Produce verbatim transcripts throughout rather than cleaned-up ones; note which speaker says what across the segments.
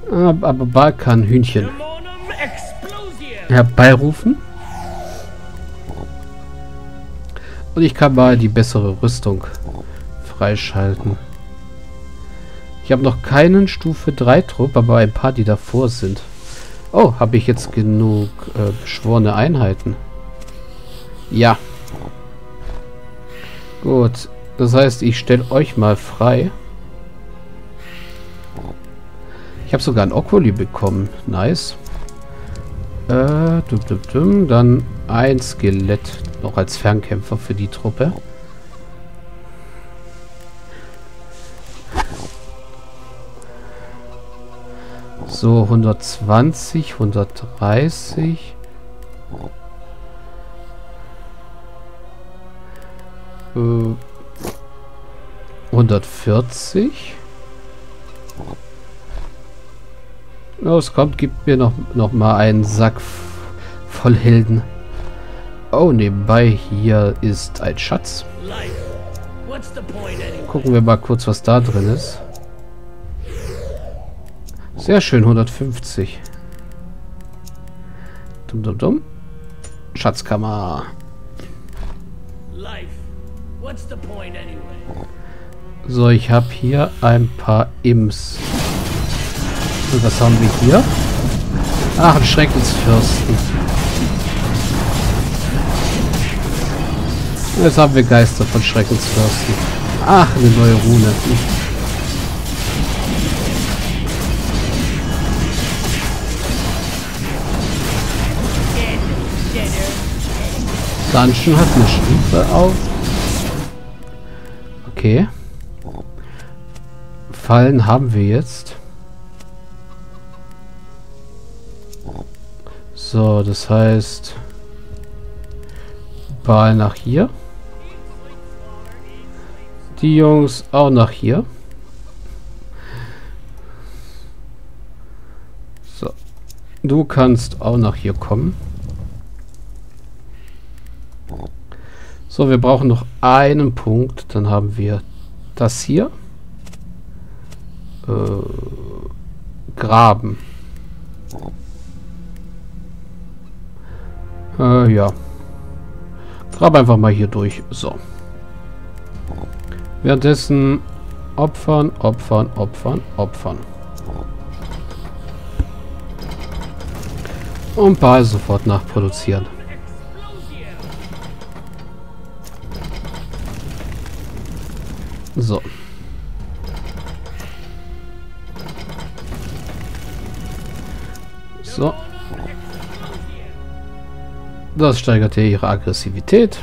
Speaker 1: Aber Balkanhühnchen. Herbeirufen. Und ich kann mal die bessere Rüstung freischalten. Ich habe noch keinen Stufe drei Trupp, aber ein paar, die davor sind. Oh, habe ich jetzt genug äh, beschworene Einheiten? Ja. Gut. Das heißt, ich stelle euch mal frei. Ich habe sogar ein Oculi bekommen. Nice. Äh, dum, dum, dum. Dann ein Skelett noch als Fernkämpfer für die Truppe. So, hundertzwanzig, hundertdreißig. Äh, hundertvierzig. Los, kommt, gibt mir noch, noch mal einen Sack voll Helden. Oh, nebenbei hier ist ein Schatz. Gucken wir mal kurz, was da drin ist. Sehr schön, hundertfünfzig. Dum, dum, dum. Schatzkammer. So, ich habe hier ein paar Imps. Und was haben wir hier? Ach, ein Schreckensfürsten. Jetzt haben wir Geister von Schreckensfürsten. Ach, eine neue Rune. Dungeon hat eine Stufe auf. Okay. Fallen haben wir jetzt. So, das heißt Ball nach hier. Die Jungs auch nach hier. So. Du kannst auch nach hier kommen. So, wir brauchen noch einen Punkt. Dann haben wir das hier. Äh, Graben. Äh, ja. Grab einfach mal hier durch. So. Währenddessen opfern, opfern, opfern, opfern. Und Ball sofort nachproduzieren. So. So. Das steigert ja ihre Aggressivität.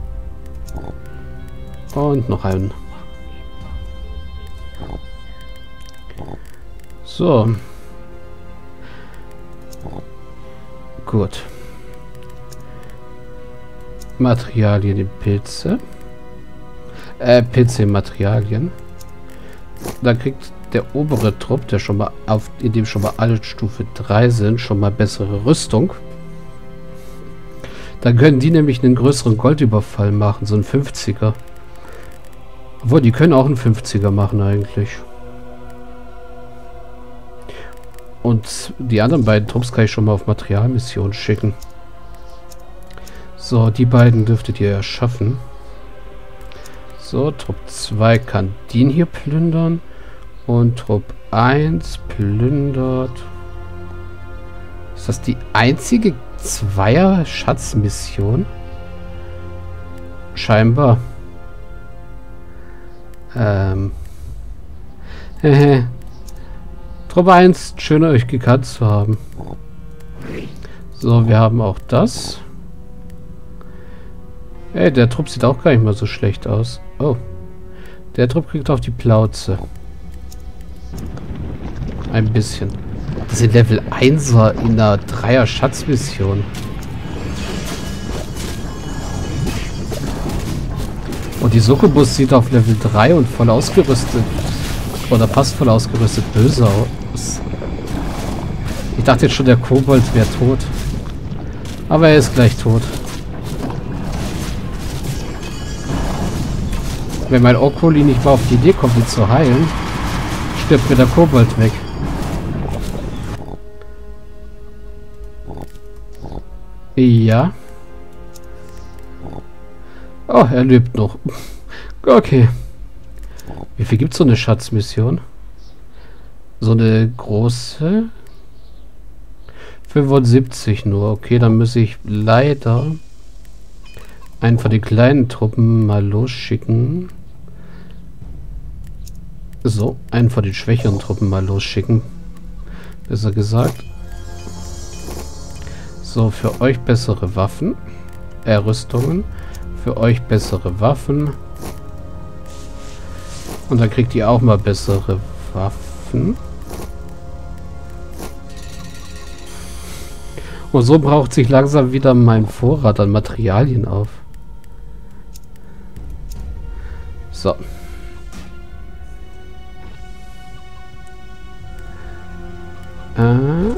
Speaker 1: Und noch einen. So. Gut. Materialien in Pilze. Äh, Pilze in Materialien. Da kriegt der obere Trupp, der schon mal auf, in dem schon mal alle Stufe drei sind, schon mal bessere Rüstung. Dann können die nämlich einen größeren Goldüberfall machen, so ein fünfziger. Obwohl, die können auch einen fünfziger machen eigentlich. Und die anderen beiden Trupps kann ich schon mal auf Materialmissionen schicken. So, die beiden dürftet ihr ja schaffen. So, Trupp zwei kann den hier plündern. Und Trupp eins plündert. Ist das die einzige Zweier-Schatzmission? Scheinbar. Ähm. Hehe. Trupp eins, schön euch gekannt zu haben. So, wir haben auch das. Ey, der Trupp sieht auch gar nicht mal so schlecht aus. Oh. Der Trupp kriegt auf die Plauze. Ein bisschen. Das sind Level einser in einer Dreier-Schatzmission. Und die Succubus sieht auf Level drei und voll ausgerüstet. Oder passt voll ausgerüstet böse aus. Ich dachte jetzt schon, der Kobold wäre tot. Aber er ist gleich tot. Wenn mein Oculi nicht mal auf die Idee kommt, ihn zu heilen, stirbt mir der Kobold weg. Ja. Oh, er lebt noch. Okay. Wie viel gibt es so eine Schatzmission? So eine große? fünfundsiebzig nur. Okay, dann muss ich leider einen von den kleinen Truppen mal losschicken. So, einen von den schwächeren Truppen mal losschicken. Besser gesagt. So, für euch bessere Waffen. Äh, Rüstungen. Für euch bessere Waffen. Und dann kriegt ihr auch mal bessere Waffen. Und so braucht sich langsam wieder mein Vorrat an Materialien auf. So. Äh.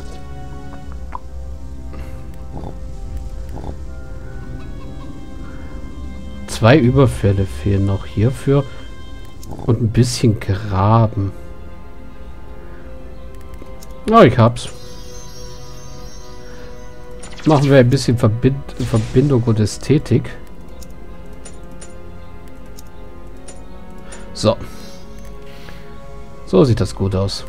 Speaker 1: Zwei Überfälle fehlen noch hierfür. Und ein bisschen graben. Oh, ich hab's. Machen wir ein bisschen Verbind Verbindung und Ästhetik. So. So sieht das gut aus.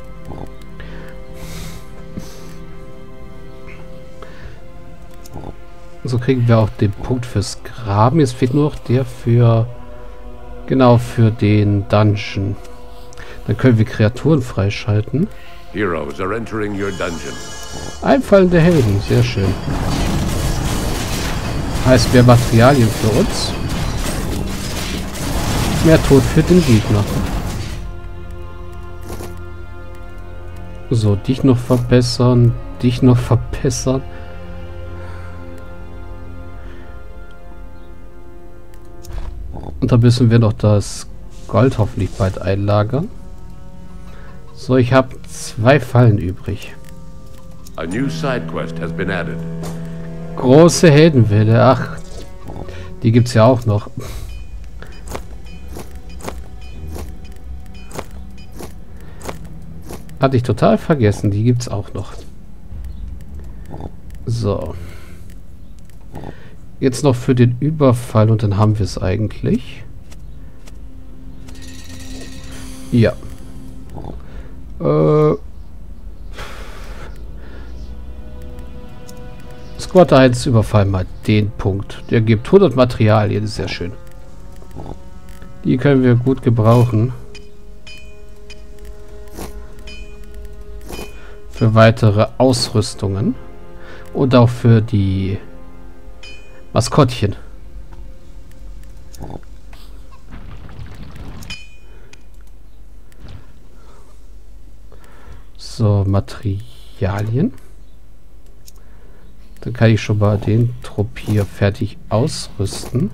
Speaker 1: So kriegen wir auch den Punkt fürs Graben. Jetzt fehlt nur noch der für... Genau, für den Dungeon. Dann können wir Kreaturen freischalten.
Speaker 2: Heroes are entering your dungeon.
Speaker 1: Einfallende Helden, sehr schön. Heißt mehr Materialien für uns. Mehr Tod für den Gegner. So, dich noch verbessern. Dich noch verbessern. Und da müssen wir noch das Gold hoffentlich bald einlagern. So, ich habe zwei Fallen übrig.
Speaker 2: A new side quest has been added.
Speaker 1: Große Heldenwelle. Ach, die gibt's ja auch noch. Hatte ich total vergessen. Die gibt's auch noch. So. Jetzt noch für den Überfall und dann haben wir es eigentlich. Ja. Äh. Squad eins überfallen mal den Punkt. Der gibt hundert Materialien, ist sehr schön. Die können wir gut gebrauchen. Für weitere Ausrüstungen. Und auch für die Maskottchen. So, Materialien. Dann kann ich schon mal den Trupp hier fertig ausrüsten.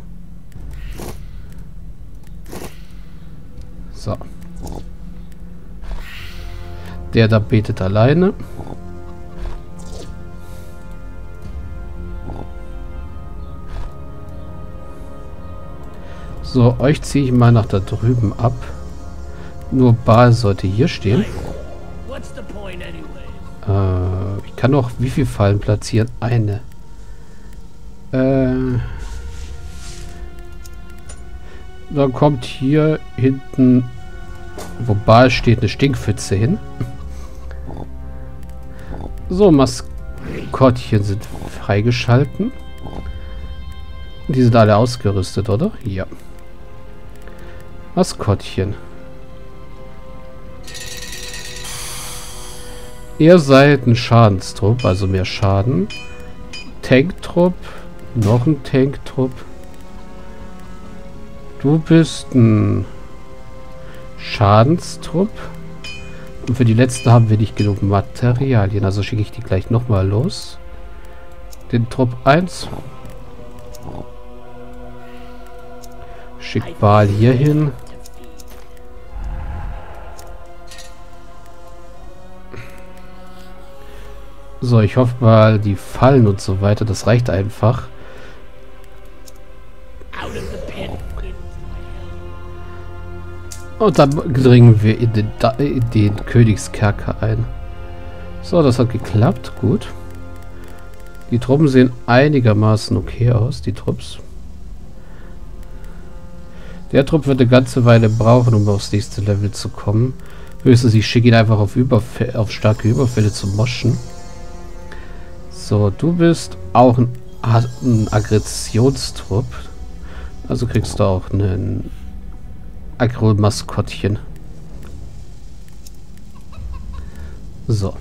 Speaker 1: So. Der da betet alleine. So, euch ziehe ich mal nach da drüben ab. Nur Baal sollte hier stehen. Äh, ich kann noch wie viele Fallen platzieren? Eine. Äh, dann kommt hier hinten, wo Baal steht, eine Stinkpfütze hin. So, Maskottchen sind freigeschalten. Die sind alle ausgerüstet, oder? Ja. Maskottchen. Ihr seid ein Schadenstrupp, also mehr Schaden. Tanktrupp. Noch ein Tanktrupp. Du bist ein Schadenstrupp. Und für die letzte haben wir nicht genug Materialien. Also schicke ich die gleich nochmal los. Den Trupp eins. Schick Baal hier hin. So, ich hoffe mal, die Fallen und so weiter, das reicht einfach. Und dann dringen wir in den, da in den Königskerker ein. So, das hat geklappt. Gut. Die Truppen sehen einigermaßen okay aus, die Trupps. Der Trupp wird eine ganze Weile brauchen, um aufs nächste Level zu kommen. Höchstens ich schicke ihn einfach auf, Überf- auf starke Überfälle zu moschen. So, du bist auch ein, ein Aggressionstrupp. Also kriegst du auch einen Agro-Maskottchen. So.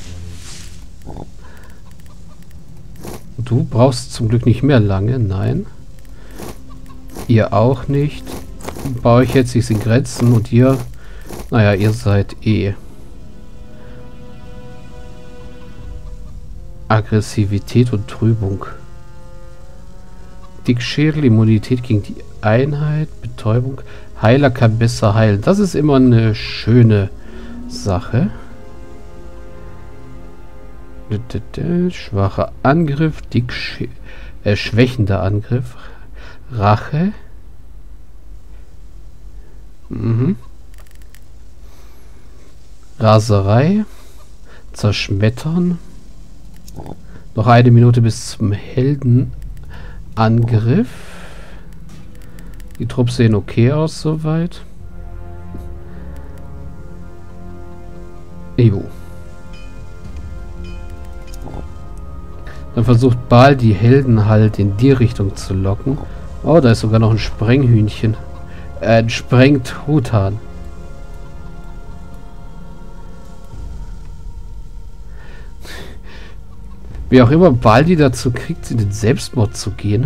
Speaker 1: Du brauchst zum Glück nicht mehr lange, nein. Ihr auch nicht. Bei euch hält sich in Grenzen und ihr, naja, ihr seid eh Aggressivität und Trübung. Dickschädel, Immunität gegen die Einheit, Betäubung. Heiler kann besser heilen. Das ist immer eine schöne Sache. Schwacher Angriff, Dickschädel, äh, schwächender Angriff. Rache. Mhm. Raserei. Zerschmettern. Noch eine Minute bis zum Heldenangriff. Die Trupps sehen okay aus soweit. Jo. Dann versucht Baal die Helden halt in die Richtung zu locken. Oh, da ist sogar noch ein Sprenghühnchen. Äh, ein Sprengtruthahn. Wie auch immer Baal die dazu kriegt, in den Selbstmord zu gehen.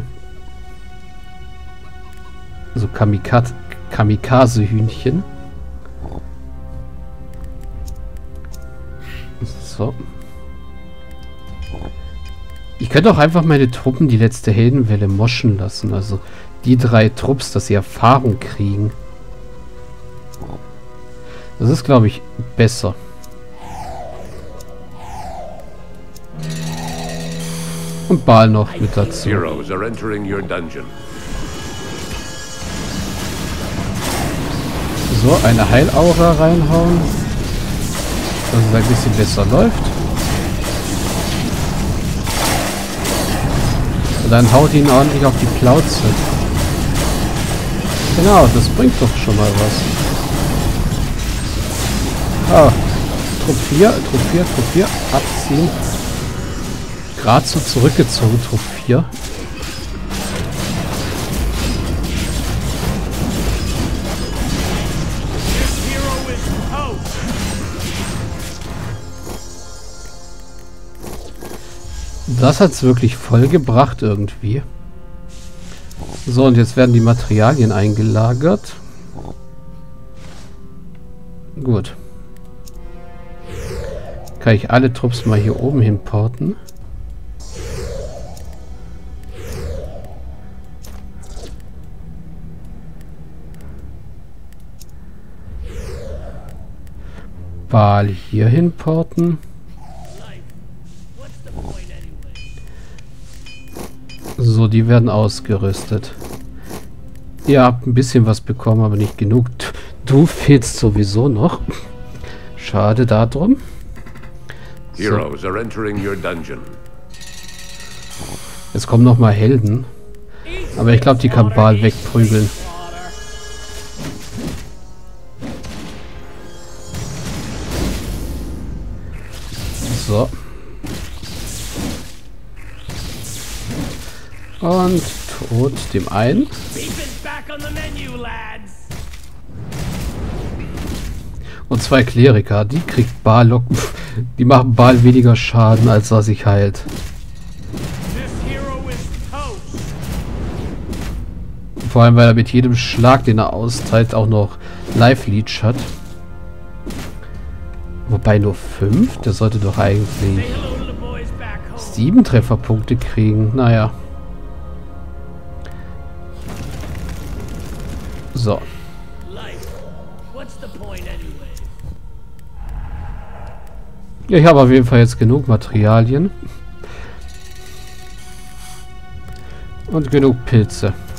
Speaker 1: So Kamikaze, Kamikaze-Hühnchen. So. Ich könnte auch einfach meine Truppen die letzte Heldenwelle moschen lassen. Also die drei Trupps, dass sie Erfahrung kriegen. Das ist, glaube ich, besser. Und Baal noch mit dazu.
Speaker 2: Heroes are entering your dungeon.
Speaker 1: So, eine Heilaura reinhauen. Dass es ein bisschen besser läuft. Und dann haut ihn ordentlich auf die Plauze. Genau, das bringt doch schon mal was. Ah, Trupp vier, Trupp vier, Trupp vier, abziehen. Gerade so zurückgezogen, Trupp vier. Das hat es wirklich voll gebracht irgendwie. So, und jetzt werden die Materialien eingelagert. Gut. Kann ich alle Trupps mal hier oben hinporten. Baal hier hinporten. So, die werden ausgerüstet. Ihr habt ein bisschen was bekommen, aber nicht genug. Du fehlst sowieso noch. Schade darum. So.
Speaker 2: Heroes are entering your dungeon.
Speaker 1: Jetzt kommen noch mal Helden. Aber ich glaube, die kann Baal wegprügeln. So. Und tot dem einen. Und zwei Kleriker, die kriegt Baal locken. Die machen Baal weniger Schaden, als was sich heilt. Vor allem, weil er mit jedem Schlag, den er austeilt, auch noch Life-Leech hat. Wobei nur fünf? Der sollte doch eigentlich sieben Trefferpunkte kriegen. Naja. So. Ja, ich habe auf jeden Fall jetzt genug Materialien. Und genug Pilze.